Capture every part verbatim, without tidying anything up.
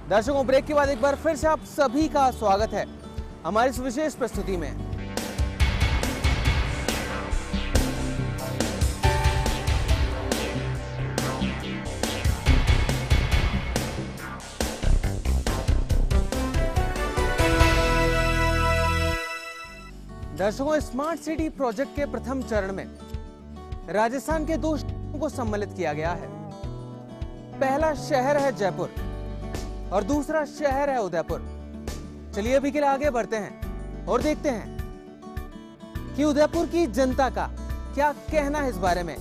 दर्शकों, ब्रेक के बाद एक बार फिर से आप सभी का स्वागत है हमारी इस विशेष प्रस्तुति में। दर्शकों, स्मार्ट सिटी प्रोजेक्ट के प्रथम चरण में राजस्थान के दो शहरों को सम्मिलित किया गया है। पहला शहर है जयपुर और दूसरा शहर है उदयपुर। चलिए अभी के लिए आगे बढ़ते हैं और देखते हैं कि उदयपुर की जनता का क्या कहना है इस बारे में।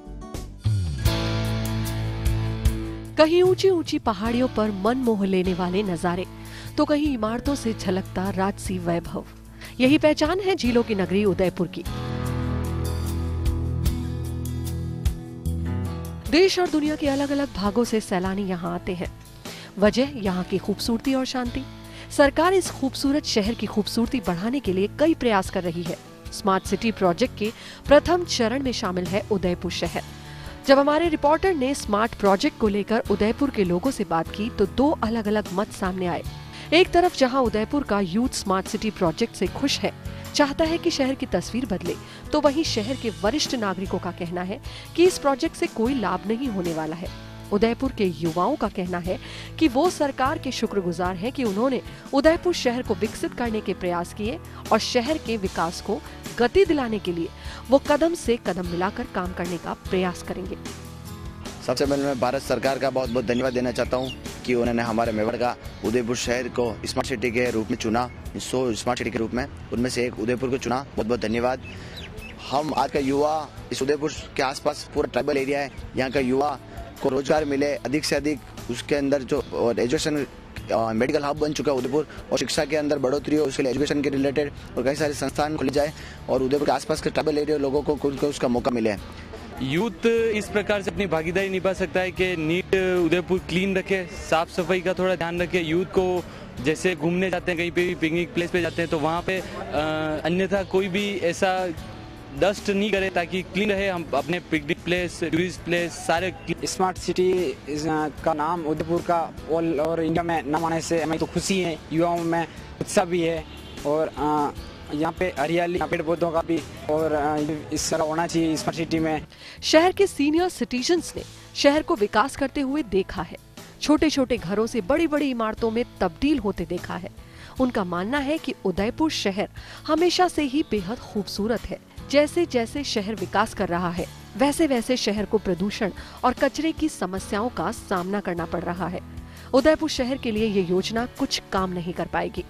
कहीं ऊंची ऊंची पहाड़ियों पर मन मोह लेने वाले नजारे, तो कहीं इमारतों से झलकता राजसी वैभव। यही पहचान है झीलों की नगरी उदयपुर की। देश और दुनिया के अलग अलग भागों से सैलानी यहाँ आते हैं। वजह यहाँ की खूबसूरती और शांति। सरकार इस खूबसूरत शहर की खूबसूरती बढ़ाने के लिए कई प्रयास कर रही है। स्मार्ट सिटी प्रोजेक्ट के प्रथम चरण में शामिल है उदयपुर शहर। जब हमारे रिपोर्टर ने स्मार्ट प्रोजेक्ट को लेकर उदयपुर के लोगों से बात की तो दो अलग अलग मत सामने आए। एक तरफ जहां उदयपुर का यूथ स्मार्ट सिटी प्रोजेक्ट से खुश है, चाहता है कि शहर की तस्वीर बदले, तो वहीं शहर के वरिष्ठ नागरिकों का कहना है कि इस प्रोजेक्ट से कोई लाभ नहीं होने वाला है। उदयपुर के युवाओं का कहना है कि वो सरकार के शुक्रगुजार हैं कि उन्होंने उदयपुर शहर को विकसित करने के प्रयास किए और शहर के विकास को गति दिलाने के लिए वो कदम से कदम मिलाकर काम करने का प्रयास करेंगे। सबसे पहले मैं भारत सरकार का बहुत बहुत धन्यवाद देना चाहता हूं कि उन्होंने हमारे मेवाड़ का उदयपुर शहर को स्मार्ट सिटी के रूप में चुना। सौ स्मार्ट सिटी के रूप में उनमें से एक उदयपुर को चुना। बहुत बहुत धन्यवाद। हम आज का युवा इस उदयपुर के आसपास पूरा ट्राइबल एरिया है, यहाँ का युवा को रोजगार मिले अधिक से अधिक, उसके अंदर जो एजुकेशन मेडिकल हब बन चुका है उदयपुर, और शिक्षा के अंदर बढ़ोतरी हो, उसके लिए एजुकेशन के रिलेटेड और कई सारे संस्थान खुले जाए और उदयपुर के आसपास के ट्राइबल एरिया लोगों को खुद को उसका मौका मिले। यूथ इस प्रकार से अपनी भागीदारी निभा सकता है कि नीट उदयपुर क्लीन रखे, साफ सफाई का थोड़ा ध्यान रखे। यूथ को जैसे घूमने जाते हैं, कहीं पे भी पिकनिक प्लेस पे जाते हैं तो वहाँ पे अन्यथा कोई भी ऐसा डस्ट नहीं करे ताकि क्लीन रहे। हम अपने पिकनिक प्लेस, टूरिस्ट प्लेस सारे। स्मार्ट सिटी का नाम उदयपुर का ऑल ओवर इंडिया में नाम आने से हमें तो खुशी है, युवाओं में उत्साह भी है और आ, यहाँ पे हरियाली, पेड़ पौधों का भी और इस तरह होना चाहिए स्मार्ट सिटी में। शहर के सीनियर सिटीजन्स ने शहर को विकास करते हुए देखा है, छोटे छोटे घरों से बड़ी बड़ी इमारतों में तब्दील होते देखा है। उनका मानना है कि उदयपुर शहर हमेशा से ही बेहद खूबसूरत है। जैसे जैसे शहर विकास कर रहा है वैसे वैसे शहर को प्रदूषण और कचरे की समस्याओं का सामना करना पड़ रहा है। उदयपुर शहर के लिए ये योजना कुछ काम नहीं कर पाएगी।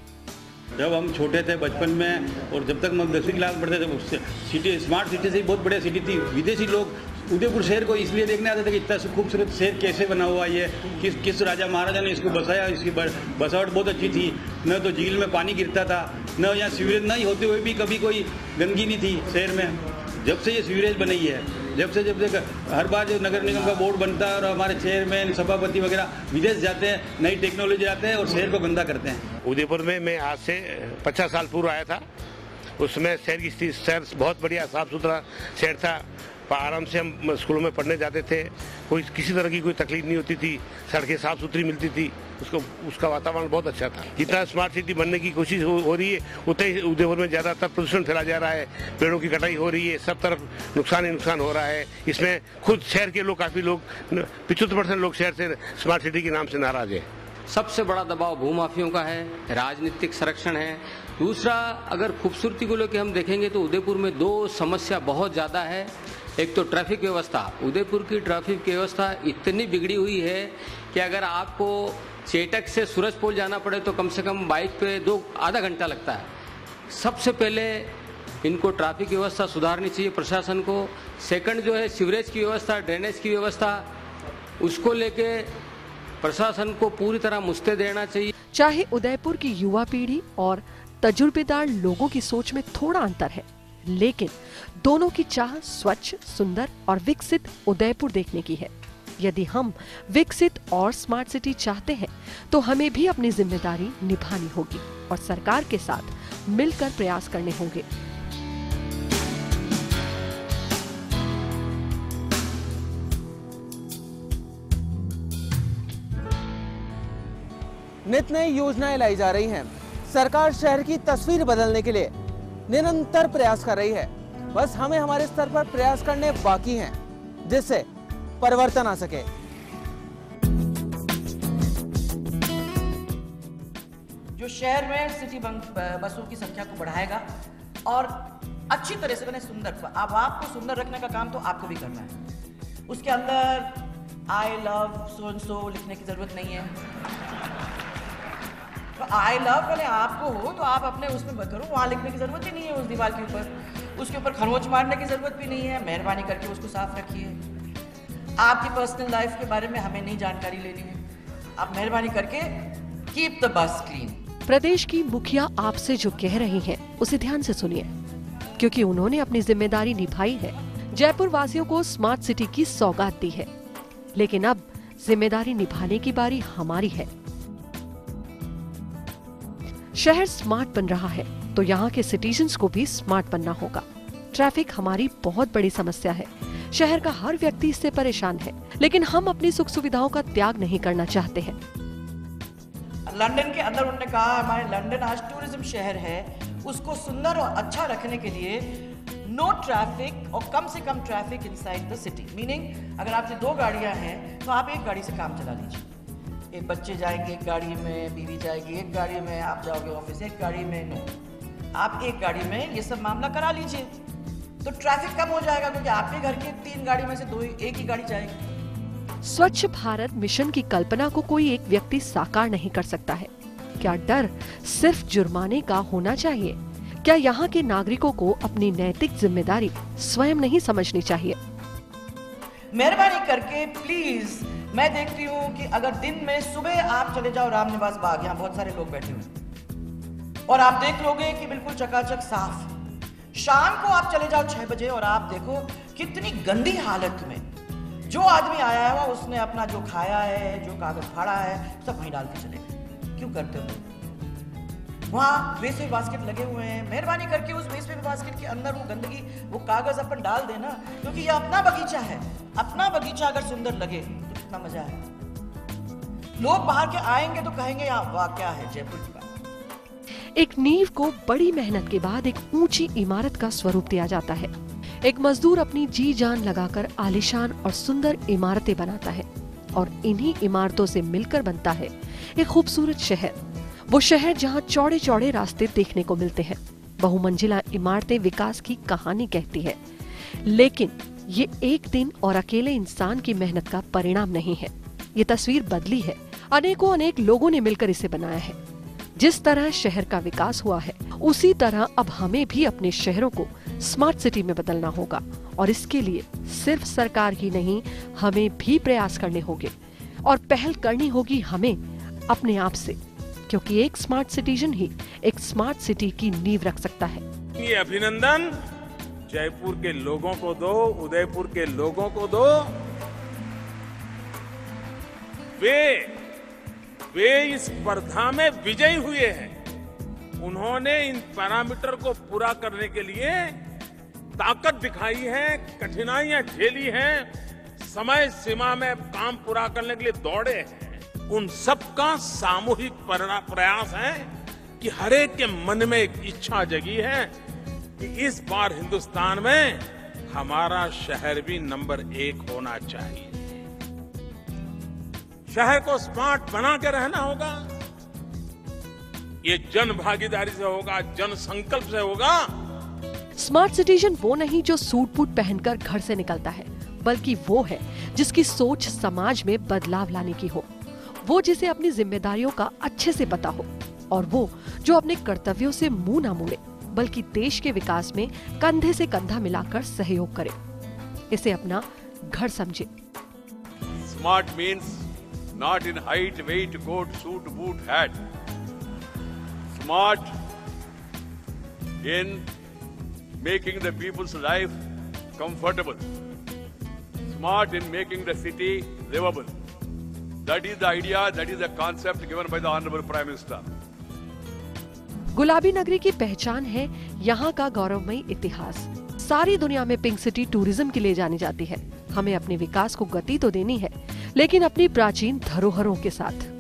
जब हम छोटे थे बचपन में और जब तक हम दसवीं क्लास में पढ़ते थे, सिटी स्मार्ट सिटी से बहुत बढ़िया सिटी थी। विदेशी लोग उदयपुर शहर को इसलिए देखने आते थे कि इतना खूबसूरत शहर कैसे बना हुआ है, किस किस राजा महाराजा ने इसको बसाया, इसकी बसावट बहुत अच्छी थी। न तो झील में पानी गिरता था, न यहाँ सीवरेज नहीं होते हुए भी कभी कोई गंदगी नहीं थी शहर में। जब से ये सीवरेज बनी है, जब से जब से हर बार जो नगर निगम का बोर्ड बनता है और हमारे चेयरमैन सभापति वगैरह विदेश जाते हैं, नई टेक्नोलॉजी लाते हैं और शहर को गंदा करते हैं। उदयपुर में मैं आज से पचास साल पूर्व आया था। उसमें शहर की स्थिति, शहर बहुत बढ़िया साफ सुथरा शहर था। आराम से हम स्कूलों में पढ़ने जाते थे, कोई किसी तरह की कोई तकलीफ नहीं होती थी, सड़कें साफ सुथरी मिलती थी, उसको उसका वातावरण बहुत अच्छा था। जितना स्मार्ट सिटी बनने की कोशिश हो, हो रही है उतना ही उदयपुर में ज़्यादातर प्रदूषण फैला जा रहा है, पेड़ों की कटाई हो रही है, सब तरफ नुकसान ही नुकसान हो रहा है। इसमें खुद शहर के लोग, काफ़ी लोग, पचहत्तर परसेंट लोग शहर से स्मार्ट सिटी के नाम से नाराज है। सबसे बड़ा दबाव भूमाफियों का है, राजनीतिक संरक्षण है। दूसरा, अगर खूबसूरती को लेकर हम देखेंगे तो उदयपुर में दो समस्या बहुत ज़्यादा है। एक तो ट्रैफिक व्यवस्था। उदयपुर की ट्रैफिक व्यवस्था इतनी बिगड़ी हुई है कि अगर आपको चेटक से सूरजपोल जाना पड़े तो कम से कम बाइक पे दो आधा घंटा लगता है। सबसे पहले इनको ट्रैफिक व्यवस्था सुधारनी चाहिए प्रशासन को। सेकंड जो है सीवरेज की व्यवस्था, ड्रेनेज की व्यवस्था, उसको लेके प्रशासन को पूरी तरह मुस्तैद देना चाहिए। चाहे उदयपुर की युवा पीढ़ी और तजुर्बेदार लोगों की सोच में थोड़ा अंतर है, लेकिन दोनों की चाह स्वच्छ, सुंदर और विकसित उदयपुर देखने की है। यदि हम विकसित और स्मार्ट सिटी चाहते हैं तो हमें भी अपनी जिम्मेदारी निभानी होगी और सरकार के साथ मिलकर प्रयास करने होंगे। नित नई योजनाएं लाई जा रही हैं। सरकार शहर की तस्वीर बदलने के लिए निरंतर प्रयास कर रही है। बस हमें हमारे स्तर पर प्रयास करने बाकी हैं, जिससे परिवर्तन आ सके। जो शहर में सिटी बसों की संख्या को बढ़ाएगा और अच्छी तरह से बने, सुंदर। अब आपको सुंदर रखने का काम तो आपको भी करना है। उसके अंदर I love so and so लिखने की जरूरत नहीं है। तो आई लव पहले आपको हो तो आप अपने उसमें करो, वहाँ लिखने की जरूरत ही नहीं है। उस दीवार के ऊपर उसके ऊपर खरोंच मारने की जरूरत भी नहीं है। मेहरबानी करके उसको साफ रखिए। आपकी पर्सनल लाइफ के बारे में हमें नहीं जानकारी लेनी है। आप मेहरबानी करके कीप द बस क्लीन। प्रदेश की मुखिया आपसे जो कह रही हैं, उसे ध्यान से सुनिए, क्योंकि उन्होंने अपनी जिम्मेदारी निभाई है। जयपुर वासियों को स्मार्ट सिटी की सौगात दी है, लेकिन अब जिम्मेदारी निभाने की बारी हमारी है। शहर स्मार्ट बन रहा है तो यहाँ के सिटीजन्स को भी स्मार्ट बनना होगा। ट्रैफिक हमारी बहुत बड़ी समस्या है। शहर का हर व्यक्ति इससे परेशान है, लेकिन हम अपनी सुख सुविधाओं का त्याग नहीं करना चाहते हैं। लंदन के अंदर उन्होंने कहा हमारे लंदन आज टूरिज्म शहर है, उसको सुंदर और अच्छा रखने के लिए नो ट्रैफिक और कम से कम traffic inside the city. Meaning अगर आपकी दो गाड़ियां हैं तो आप एक गाड़ी से काम चला लीजिए। एक बच्चे जाएंगे एक गाड़ी में, बीवी जाएगी एक गाड़ी में, आप जाओगे ऑफिस एक गाड़ी में। नो, आप एक गाड़ी में ये सब मामला करा लीजिए तो ट्रैफिक कम हो जाएगा, क्योंकि आपके घर के तीन गाड़ी में से दो एक ही गाड़ी जाएगी। स्वच्छ भारत मिशन की कल्पना को कोई एक व्यक्ति साकार नहीं कर सकता है। क्या डर सिर्फ जुर्माने का होना चाहिए? क्या यहाँ के नागरिकों को अपनी नैतिक जिम्मेदारी स्वयं नहीं समझनी चाहिए? मेहरबानी करके प्लीज, मैं देखती हूँ कि अगर दिन में सुबह आप चले जाओ रामनिवास बाग, यहाँ बहुत सारे लोग बैठे हुए, और आप देख लोगे कि बिल्कुल चकाचक साफ। शाम को आप चले जाओ छह बजे और आप देखो कितनी गंदी हालत में जो आदमी आया है वो उसने अपना जो खाया है, जो कागज फाड़ा है, सब वहीं डाल के चले गए। क्यों करते हो? वहाँ वेस्ट पेपर बास्केट लगे हुए हैं। मेहरबानी करके उस वेस्ट पेपर बास्केट के अंदर वो गंदगी, वो कागज अपन डाल देना, क्योंकि ये अपना बगीचा है। अपना बगीचा अगर सुंदर लगे तो कितना मजा है। लोग बाहर के आएंगे तो कहेंगे यहाँ वाह क्या है जयपुर की बात। एक नींव को बड़ी मेहनत के बाद एक ऊंची इमारत का स्वरूप दिया जाता है। एक मजदूर अपनी जी जान लगाकर आलीशान और सुंदर इमारतें बनाता है, और इन्हीं इमारतों से मिलकर बनता है एक खूबसूरत शहर। वो शहर जहाँ चौड़े चौड़े रास्ते देखने को मिलते हैं। बहुमंजिला इमारतें विकास की कहानी कहती है, लेकिन ये एक दिन और अकेले इंसान की मेहनत का परिणाम नहीं है। ये तस्वीर बदली है, अनेकों अनेक लोगों ने मिलकर इसे बनाया है। जिस तरह शहर का विकास हुआ है, उसी तरह अब हमें भी अपने शहरों को स्मार्ट सिटी में बदलना होगा, और इसके लिए सिर्फ सरकार ही नहीं, हमें भी प्रयास करने होंगे और पहल करनी होगी हमें अपने आप से, क्योंकि एक स्मार्ट सिटीजन ही एक स्मार्ट सिटी की नींव रख सकता है। ये अभिनंदन जयपुर के लोगों को दो, उदयपुर के लोगों को दो। वे वे इस स्पर्धा में विजयी हुए हैं। उन्होंने इन पैरामीटर को पूरा करने के लिए ताकत दिखाई है, कठिनाइयां झेली हैं, समय सीमा में काम पूरा करने के लिए दौड़े हैं। उन सबका सामूहिक प्रयास है कि हरेक के मन में एक इच्छा जगी है कि इस बार हिंदुस्तान में हमारा शहर भी नंबर एक होना चाहिए। शहर को स्मार्ट बना के रहना होगा। ये जन भागीदारी से होगा, जन संकल्प से होगा। स्मार्ट सिटीजन वो नहीं जो सूट बूट पहनकर घर से निकलता है, बल्कि वो है जिसकी सोच समाज में बदलाव लाने की हो, वो जिसे अपनी जिम्मेदारियों का अच्छे से पता हो, और वो जो अपने कर्तव्यों से मुंह ना मोड़े, बल्कि देश के विकास में कंधे से कंधा मिलाकर सहयोग करे। इसे अपना घर समझे। Smart means not in height, weight, coat, suit, boot, hat. Smart in making the people's life comfortable. Smart in making the city livable. That is the idea, that is the concept given by the Honorable Prime Minister. गुलाबी नगरी की पहचान है यहाँ का गौरवमयी इतिहास। सारी दुनिया में पिंक सिटी टूरिज्म के लिए जानी जाती है। हमें अपने विकास को गति तो देनी है, लेकिन अपनी प्राचीन धरोहरों के साथ।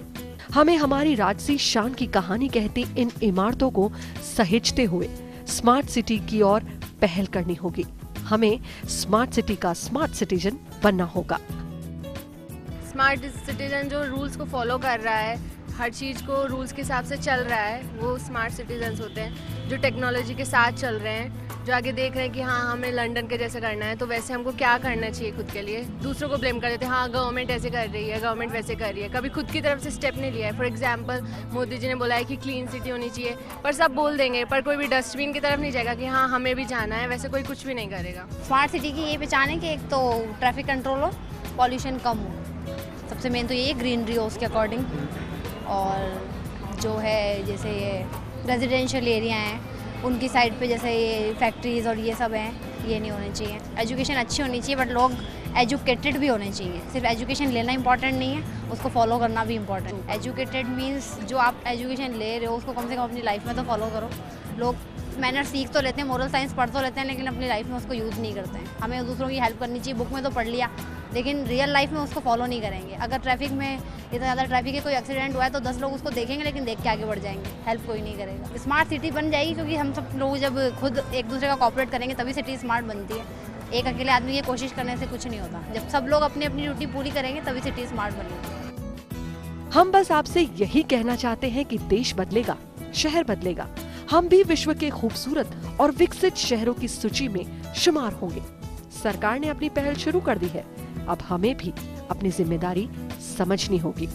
हमें हमारी राजसी शान की कहानी कहती इन इमारतों को सहेजते हुए स्मार्ट सिटी की ओर पहल करनी होगी। हमें स्मार्ट सिटी का स्मार्ट सिटीजन बनना होगा। स्मार्ट सिटीजन जो रूल्स को फॉलो कर रहा है, हर चीज़ को रूल्स के हिसाब से चल रहा है, वो स्मार्ट सिटीजन्स होते हैं। जो टेक्नोलॉजी के साथ चल रहे हैं, जो आगे देख रहे हैं कि हाँ हमें लंदन के जैसे करना है, तो वैसे हमको क्या करना चाहिए खुद के लिए। दूसरों को ब्लेम कर देते हैं, हाँ गवर्नमेंट ऐसे कर रही है, गवर्नमेंट वैसे कर रही है, कभी खुद की तरफ से स्टेप नहीं लिया है। फॉर एग्जाम्पल मोदी जी ने बोला है कि क्लीन सिटी होनी चाहिए, पर सब बोल देंगे, पर कोई भी डस्टबिन की तरफ नहीं जाएगा कि हाँ हमें भी जाना है, वैसे कोई कुछ भी नहीं करेगा। स्मार्ट सिटी की ये पहचान है कि एक तो ट्रैफिक कंट्रोल हो, पॉल्यूशन कम हो, सबसे मेन तो ये ग्रीनरी हो उसके अकॉर्डिंग, और जो है जैसे ये रेजिडेंशियल एरिया हैं उनकी साइड पे जैसे ये फैक्ट्रीज़ और ये सब हैं, ये नहीं होने चाहिए। एजुकेशन अच्छी होनी चाहिए, बट लोग एजुकेटेड भी होने चाहिए। सिर्फ एजुकेशन लेना इंपॉर्टेंट नहीं है, उसको फॉलो करना भी इम्पॉर्टेंट। एजुकेटेड मीन्स जो आप एजुकेशन ले रहे हो उसको कम से कम अपनी लाइफ में तो फॉलो करो। लोग मैनर सीख तो लेते हैं, मोरल साइंस पढ़ तो लेते हैं, लेकिन अपनी लाइफ में उसको यूज़ नहीं करते हैं। हमें दूसरों की हेल्प करनी चाहिए, बुक में तो पढ़ लिया, लेकिन रियल लाइफ में उसको फॉलो नहीं करेंगे। अगर ट्रैफिक में इतना ज़्यादा ट्रैफिक है, कोई एक्सीडेंट हुआ है तो दस लोग उसको देखेंगे, लेकिन देख के आगे बढ़ जाएंगे, हेल्प कोई नहीं करेगा। स्मार्ट सिटी बन जाएगी क्योंकि हम सब लोग जब खुद एक दूसरे का कॉपरेट करेंगे तभी सिटी स्मार्ट बनती है। एक अकेले आदमी की कोशिश करने से कुछ नहीं होता। जब सब लोग अपनी अपनी ड्यूटी पूरी करेंगे तभी सिटी स्मार्ट बनेगी। हम बस आपसे यही कहना चाहते हैं कि देश बदलेगा, शहर बदलेगा, हम भी विश्व के खूबसूरत और विकसित शहरों की सूची में शुमार होंगे। सरकार ने अपनी पहल शुरू कर दी है, अब हमें भी अपनी जिम्मेदारी समझनी होगी।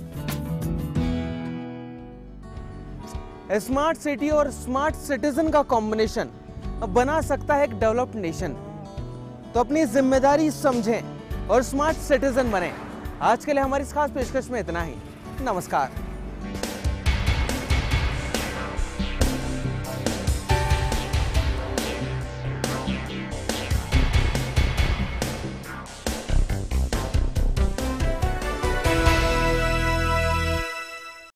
स्मार्ट सिटी और स्मार्ट सिटीजन का कॉम्बिनेशन बना सकता है एक डेवलप्ड नेशन। तो अपनी जिम्मेदारी समझें और स्मार्ट सिटीजन बने। आज के लिए हमारी इस खास पेशकश में इतना ही। नमस्कार।